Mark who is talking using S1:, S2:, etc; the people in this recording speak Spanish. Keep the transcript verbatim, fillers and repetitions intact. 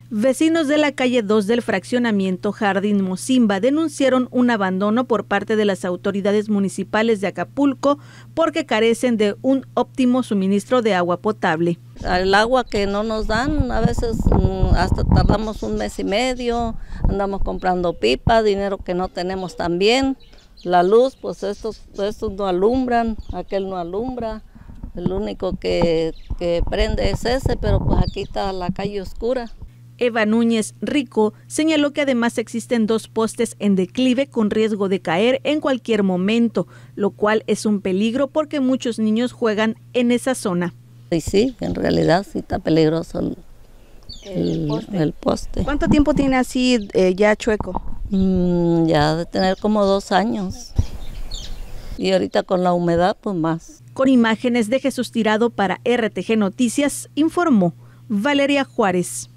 S1: Vecinos de la calle dos del fraccionamiento Jardín Mocimba denunciaron un abandono por parte de las autoridades municipales de Acapulco porque carecen de un óptimo suministro de agua potable.
S2: El agua que no nos dan, a veces hasta tardamos un mes y medio, andamos comprando pipa, dinero que no tenemos también. La luz, pues estos, estos no alumbran, aquel no alumbra, el único que, que prende es ese, pero pues aquí está la calle oscura.
S1: Eva Núñez Rico señaló que además existen dos postes en declive con riesgo de caer en cualquier momento, lo cual es un peligro porque muchos niños juegan en esa zona.
S2: Y sí, en realidad sí está peligroso el, el, el, poste. el poste.
S3: ¿Cuánto tiempo tiene así eh, ya chueco?
S2: Mm, ya de tener como dos años. Y ahorita con la humedad, pues más.
S1: Con imágenes de Jesús Tirado para R T G Noticias, informó Valeria Juárez.